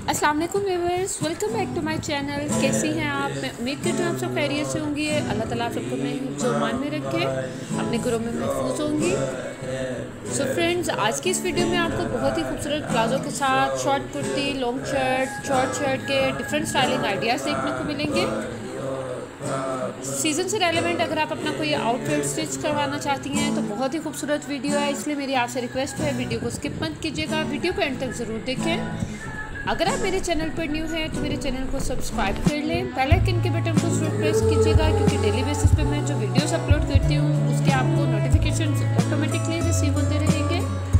अस्सलाम वालेकुम viewers, welcome back to my channel. कैसी हैं आप? मैं उम्मीद करती हूँ आप सब खैरियत से होंगी। अल्लाह ताला आप सबको अपने जो मान में रखे, अपने घरों में महफूज होंगी। सो फ्रेंड्स, आज की इस वीडियो में आपको बहुत ही खूबसूरत प्लाजो के साथ short kurti, long shirt, short shirt के डिफरेंट स्टाइलिंग आइडियाज़ देखने को मिलेंगे। सीज़न से रेलेवेंट अगर आप अपना कोई आउटफिट स्टिच करवाना चाहती हैं तो बहुत ही खूबसूरत वीडियो है, इसलिए मेरी आपसे रिक्वेस्ट है वीडियो को स्किप मत कीजिएगा, वीडियो को एंड तक ज़रूर देखें। अगर आप मेरे चैनल पर न्यू हैं तो मेरे चैनल को सब्सक्राइब कर लें, बेल आइकन के बटन को ज़रूर प्रेस कीजिएगा, क्योंकि डेली बेसिस पे मैं जो वीडियोस अपलोड करती हूँ उसके आपको नोटिफिकेशन ऑटोमेटिकली रिसीव होते रहेंगे।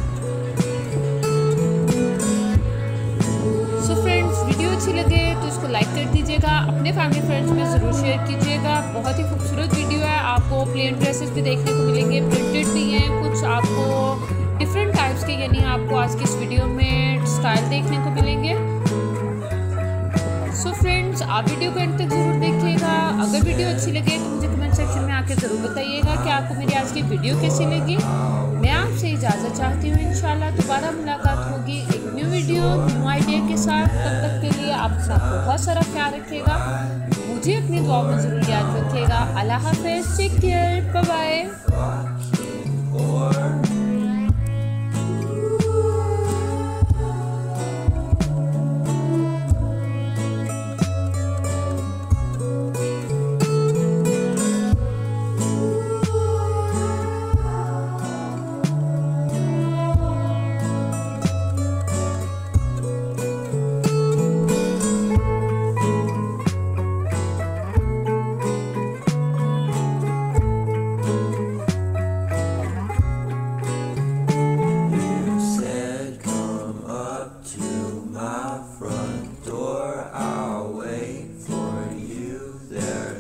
सो फ्रेंड्स, वीडियो अच्छी लगे तो इसको लाइक कर दीजिएगा, अपने फैमिली फ्रेंड्स में ज़रूर शेयर कीजिएगा। बहुत ही खूबसूरत वीडियो है। आपको प्लेन ड्रेसेस भी देखने को मिलेंगे, प्रिंटेड भी हैं, कुछ आपको डिफरेंट टाइप्स के, यानी आपको आज की इस वीडियो में स्टाइल देखने को मिलेंगे। सो फ्रेंड्स, आप वीडियो को एंड तक ज़रूर देखिएगा। अगर वीडियो अच्छी लगे तो मुझे कमेंट सेक्शन में आके ज़रूर बताइएगा कि आपको मेरी आज की वीडियो कैसी लगी। मैं आपसे इजाज़त चाहती हूँ, इंशाल्लाह दोबारा मुलाकात होगी एक न्यू वीडियो न्यू आइडिया के साथ। तब तक के लिए आप अपना बहुत सारा ख्याल रखिएगा, मुझे अपनी दुआ में ज़रूर याद रखिएगा। अल्लाह हाफ़िज़, take care, bye bye.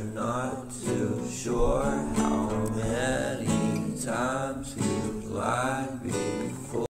Sure how many times you lied.